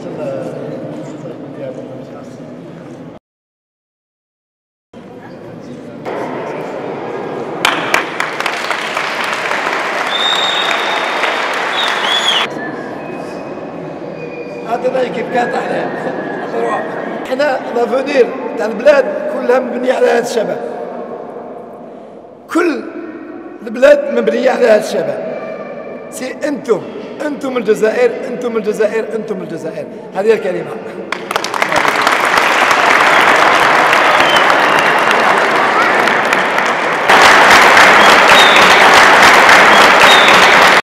هذا كيف كانت احنا حنا لافونير تاع البلاد كلها مبنيه على هذا الشباب. كل البلاد مبنيه على هذا الشباب. سي انتم الجزائر، انتم الجزائر، انتم الجزائر. هذه الكلمه.